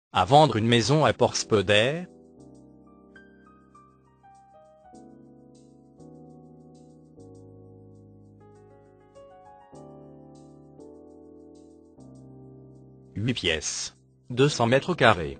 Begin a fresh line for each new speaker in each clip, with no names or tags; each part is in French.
À vendre une maison à Porspoder. Huit pièces. 200 mètres carrés.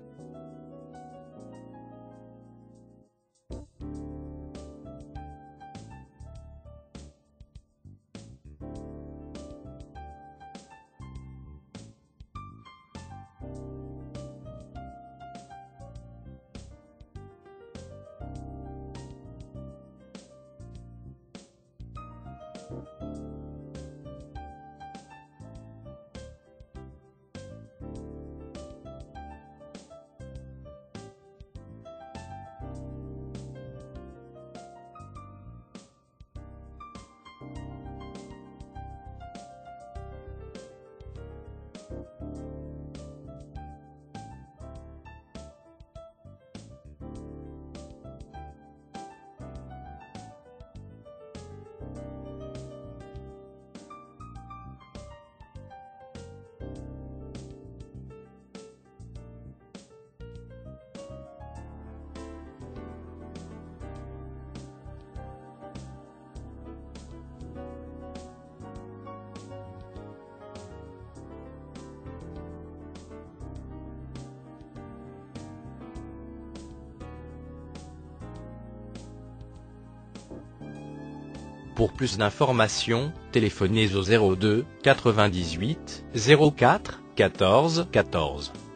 Pour plus d'informations, téléphonez au 02 98 04 14 14.